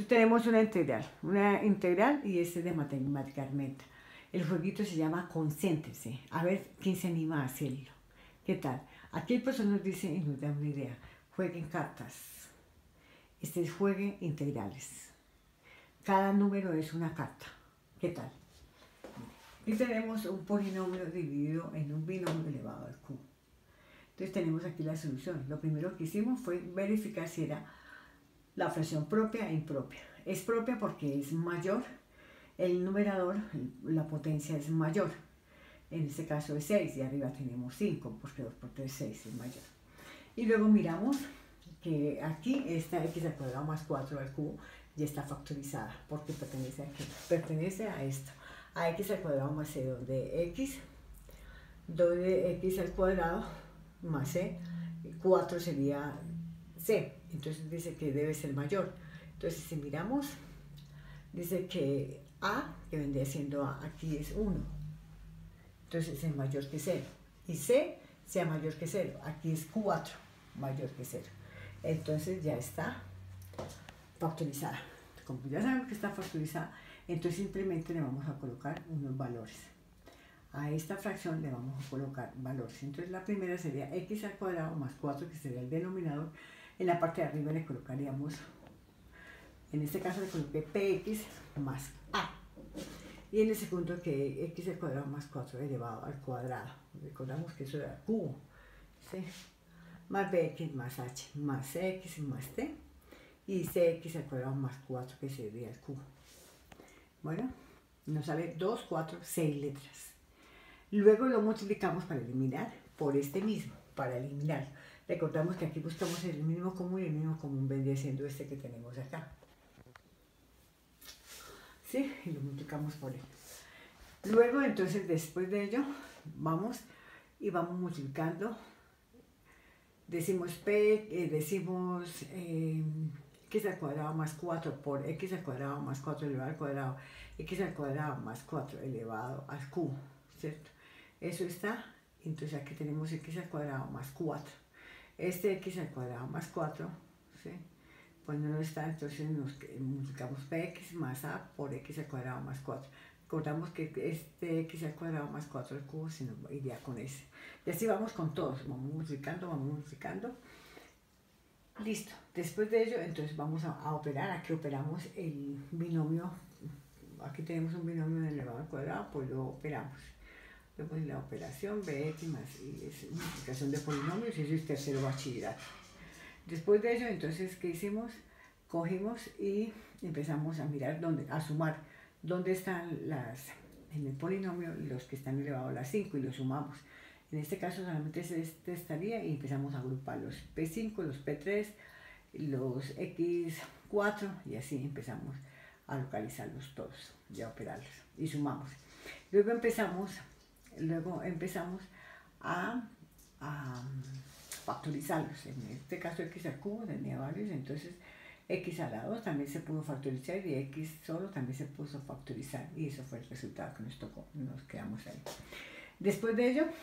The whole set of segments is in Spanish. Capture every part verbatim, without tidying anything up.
Entonces tenemos una integral, una integral y este es de matemática aumenta. El jueguito se llama concéntrese. A ver quién se anima a hacerlo. ¿Qué tal? Aquí el profesor nos dice y nos da una idea. Jueguen cartas. Este es jueguen integrales. Cada número es una carta. ¿Qué tal? Aquí tenemos un polinomio dividido en un binomio elevado al cubo. Entonces tenemos aquí la solución. Lo primero que hicimos fue verificar si era la fracción propia e impropia. Es propia porque es mayor. El numerador, la potencia es mayor. En este caso es seis y arriba tenemos cinco porque dos por tres, seis es mayor. Y luego miramos que aquí esta x al cuadrado más cuatro al cubo ya está factorizada porque pertenece a aquí, pertenece a esto, a x al cuadrado más c, donde x, donde x al cuadrado más c, cuatro sería c, entonces dice que debe ser mayor. Entonces si miramos, dice que a, que vendría siendo a, aquí es uno, entonces es mayor que cero, y c sea mayor que cero, aquí es cuatro mayor que cero, entonces ya está factorizada. Como ya sabemos que está factorizada, entonces simplemente le vamos a colocar unos valores. A esta fracción le vamos a colocar valores. Entonces la primera sería x al cuadrado más cuatro, que sería el denominador. En la parte de arriba le colocaríamos, en este caso le coloqué px más a. Y en el segundo que x al cuadrado más cuatro elevado al cuadrado. Recordamos que eso era cubo. ¿Sí? Más bx más h más cx más t. Y cx al cuadrado más cuatro, que sería el cubo. Bueno, nos sale dos, cuatro, seis letras. Luego lo multiplicamos para eliminar por este mismo, para eliminar. Recordamos que aquí buscamos el mínimo común y el mínimo común vendría siendo este que tenemos acá. ¿Sí? Y lo multiplicamos por él. Luego, entonces, después de ello, vamos y vamos multiplicando. Decimos p, eh, decimos eh, x al cuadrado más cuatro por x al cuadrado más cuatro elevado al cuadrado, x al cuadrado más cuatro elevado al cubo, ¿cierto? Eso está, entonces aquí tenemos x al cuadrado más cuatro. Este x al cuadrado más cuatro, ¿sí? Pues no está, entonces nos multiplicamos px más a por x al cuadrado más cuatro. Recordamos que este x al cuadrado más cuatro al cubo se nos iría con ese. Y así vamos con todos, vamos multiplicando, vamos multiplicando. Listo. Después de ello, entonces vamos a, a operar. Aquí operamos el binomio. Aquí tenemos un binomio elevado al cuadrado, pues lo operamos. Luego la operación bx más, y es multiplicación de polinomios, y eso es tercero bachillerato. Después de ello, entonces, ¿qué hicimos? Cogimos y empezamos a mirar dónde, a sumar dónde están las, en el polinomio, los que están elevados a las cinco y los sumamos. En este caso solamente este estaría y empezamos a agrupar los pe cinco, los pe tres, los equis cuatro y así empezamos a localizarlos todos y a operarlos y sumamos. Luego empezamos, luego empezamos a, a factorizarlos. En este caso x al cubo tenía varios, entonces x a la dos también se pudo factorizar y x solo también se puso factorizar y eso fue el resultado que nos tocó, nos quedamos ahí. Después de ello,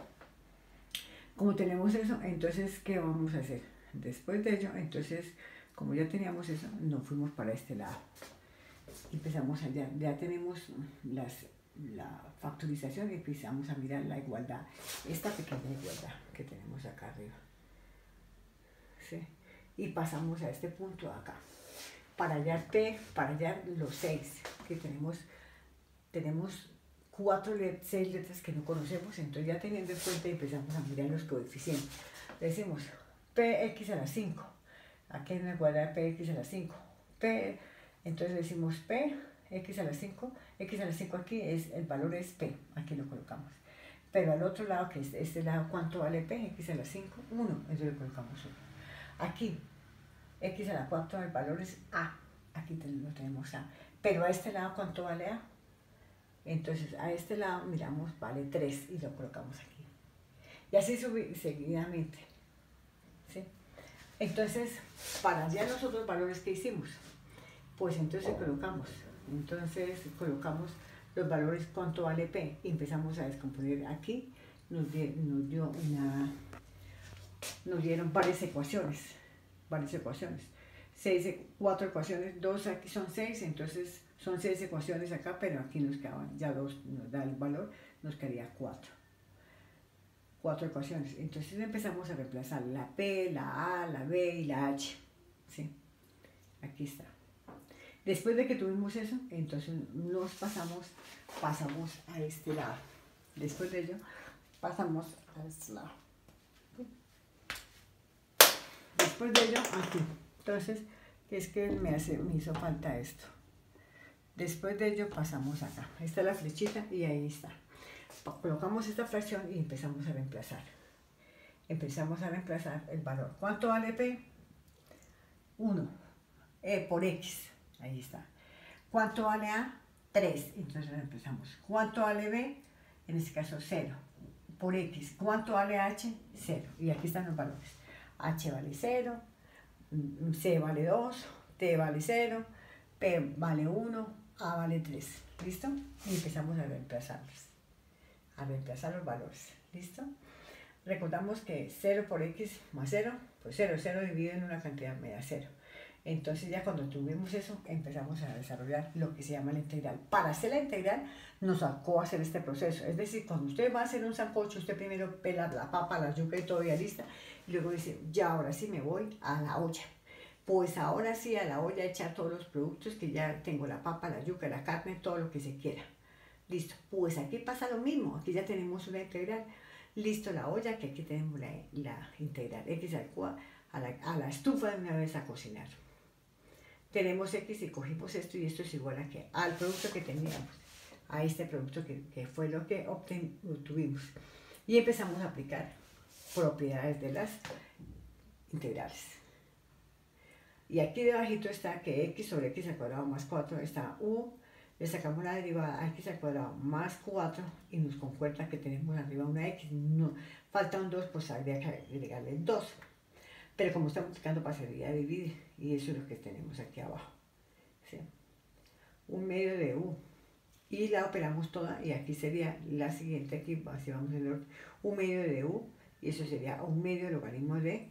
como tenemos eso, entonces, ¿qué vamos a hacer? Después de ello, entonces, como ya teníamos eso, nos fuimos para este lado. Empezamos allá, ya tenemos las, la factorización y empezamos a mirar la igualdad, esta pequeña igualdad que tenemos acá arriba. ¿Sí? Y pasamos a este punto acá. Para hallar P, para hallar los seis que tenemos, tenemos cuatro, seis letras que no conocemos, entonces ya teniendo en cuenta empezamos a mirar los coeficientes. Decimos px a la cinco, aquí hay una igualdad de px a la cinco, P, entonces decimos px a la cinco, x a la cinco aquí, es, el valor es p, aquí lo colocamos. Pero al otro lado, que es este lado, ¿cuánto vale p? X a la cinco, uno, entonces le colocamos uno. Aquí, x a la cuatro, el valor es a, aquí lo tenemos a, pero a este lado, ¿cuánto vale a? Entonces a este lado miramos, vale tres y lo colocamos aquí. Y así seguidamente. ¿Sí? Entonces, para hallar los otros valores que hicimos, pues entonces colocamos, entonces colocamos los valores, cuánto vale P, y empezamos a descomponer aquí, nos, di, nos dio una, nos dieron varias ecuaciones, varias ecuaciones. seis, cuatro ecuaciones, dos aquí son seis, entonces son seis ecuaciones acá, pero aquí nos quedaban ya dos, nos da el valor, nos quedaría cuatro. Cuatro ecuaciones. Entonces empezamos a reemplazar la P, la A, la B y la H. ¿Sí? Aquí está. Después de que tuvimos eso, entonces nos pasamos, pasamos a este lado. Después de ello, pasamos a este lado. Después de ello, aquí. Entonces, es que me, hace, me hizo falta esto. Después de ello, pasamos acá. Ahí está la flechita y ahí está. Colocamos esta fracción y empezamos a reemplazar. Empezamos a reemplazar el valor. ¿Cuánto vale P? uno. E por X. Ahí está. ¿Cuánto vale A? tres. Entonces empezamos. ¿Cuánto vale B? En este caso cero. Por X. ¿Cuánto vale H? cero. Y aquí están los valores. H vale cero. C vale dos. T vale cero. P vale uno. A vale tres. ¿Listo? Y empezamos a reemplazarlos. A reemplazar los valores. ¿Listo? Recordamos que cero por X más cero, pues cero, cero dividido en una cantidad media cero. Entonces ya cuando tuvimos eso, empezamos a desarrollar lo que se llama la integral. Para hacer la integral, nos sacó a hacer este proceso. Es decir, cuando usted va a hacer un sancocho, usted primero pela la papa, la yuca y todo ya lista, y luego dice, ya ahora sí me voy a la olla. Pues ahora sí a la olla echar todos los productos que ya tengo, la papa, la yuca, la carne, todo lo que se quiera. Listo, pues aquí pasa lo mismo, aquí ya tenemos una integral. Listo la olla, que aquí tenemos la, la integral. X al cuadrado, a la, a la estufa de una vez a cocinar. Tenemos X y cogimos esto y esto es igual a que al producto que teníamos, a este producto que, que fue lo que obtuvimos. Y empezamos a aplicar propiedades de las integrales. Y aquí debajito está que X sobre X al cuadrado más cuatro está U. Le sacamos la derivada a X al cuadrado más cuatro y nos concuerda que tenemos arriba una X. No, falta un dos, pues habría que agregarle el dos. Pero como estamos multiplicando, pasaría a dividir. Y eso es lo que tenemos aquí abajo. ¿Sí? Un medio de U. Y la operamos toda. Y aquí sería la siguiente. Aquí así vamos en el orden. Un medio de U. Y eso sería un medio logaritmo de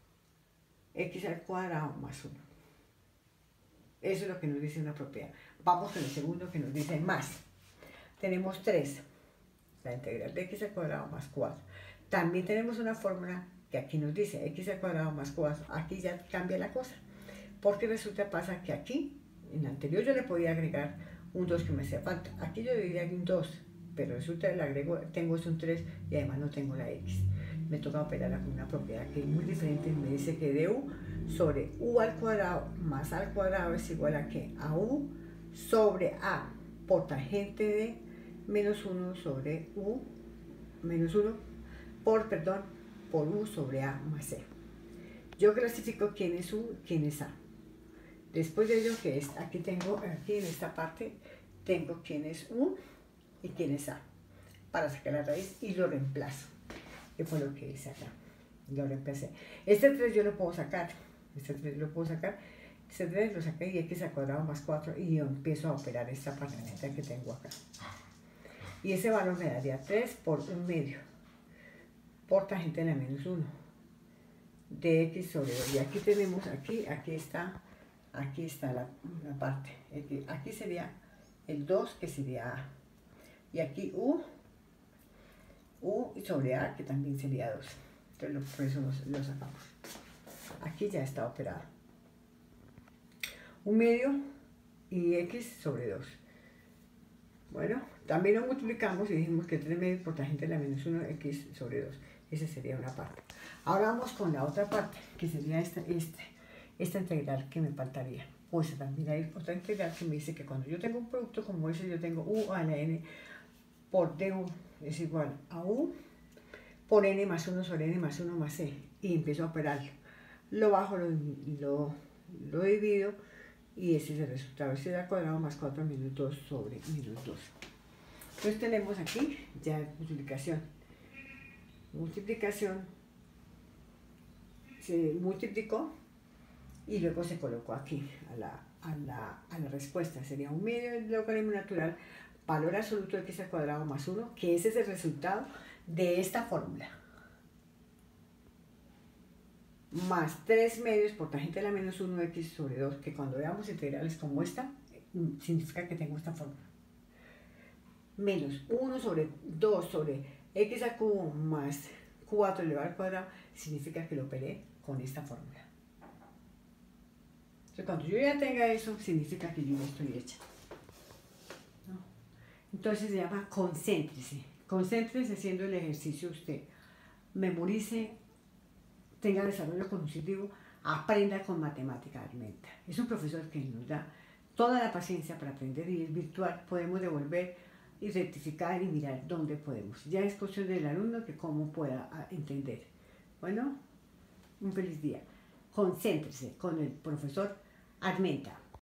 X al cuadrado más uno. Eso es lo que nos dice una propiedad. Vamos con el segundo que nos dice más. Tenemos tres. La integral de X al cuadrado más cuatro. También tenemos una fórmula que aquí nos dice X al cuadrado más cuatro. Aquí ya cambia la cosa. Porque resulta pasa que aquí, en la anterior yo le podía agregar un dos que me hacía falta. Aquí yo diría un dos. Pero resulta que le agrego, tengo es un tres y además no tengo la X. Me toca operar con una propiedad que es muy diferente. Me dice que de U sobre U al cuadrado más A al cuadrado es igual a que a U sobre A por tangente de menos uno sobre U menos uno por, perdón, por U sobre A más C. Yo clasifico quién es U, quién es A. Después de ello, que es, aquí tengo, aquí en esta parte, tengo quién es U y quién es A. Para sacar la raíz y lo reemplazo. Que fue lo que hice acá. Lo reemplacé. Este tres yo lo puedo sacar. Este tres lo puedo sacar. Este tres lo saqué y X al cuadrado más cuatro y yo empiezo a operar esta partecita que tengo acá. Y ese valor me daría tres por un medio. Por tangente de la menos uno. De X sobre dos. Y aquí tenemos, aquí, aquí está, aquí está la, la parte. Aquí, aquí sería el dos que sería A. Y aquí U. U sobre A, que también sería dos. Entonces, por eso lo, lo sacamos. Aquí ya está operado. Un medio y X sobre dos. Bueno, también lo multiplicamos y dijimos que tres medios por tangente de la menos uno, X sobre dos. Esa sería una parte. Ahora vamos con la otra parte, que sería esta, esta, esta integral que me faltaría. Pues también hay otra integral que me dice que cuando yo tengo un producto como ese, yo tengo U a la N por du es igual a U por N más uno sobre N más uno más C. Y empiezo a operarlo. Lo bajo, lo, lo, lo divido y ese es el resultado. Ese es al cuadrado más cuatro menos dos sobre menos dos. Entonces tenemos aquí ya multiplicación. Multiplicación se multiplicó y luego se colocó aquí a la, a la, a la respuesta. Sería un medio del logaritmo natural, valor absoluto de X al cuadrado más uno, que ese es el resultado de esta fórmula. más tres medios por tangente a la menos uno x sobre dos, que cuando veamos integrales como esta, significa que tengo esta fórmula. Menos uno sobre dos sobre x al cubo más cuatro elevado al cuadrado, significa que lo operé con esta fórmula. Entonces, cuando yo ya tenga eso, significa que yo ya estoy hecha. ¿No? Entonces se llama concéntrese. Concéntrese haciendo el ejercicio usted. Memorice, tenga desarrollo cognitivo, aprenda con matemática Armenta. Es un profesor que nos da toda la paciencia para aprender y es virtual. Podemos devolver y rectificar y mirar dónde podemos. Ya es cuestión del alumno que cómo pueda entender. Bueno, un feliz día. Concéntrese con el profesor Armenta.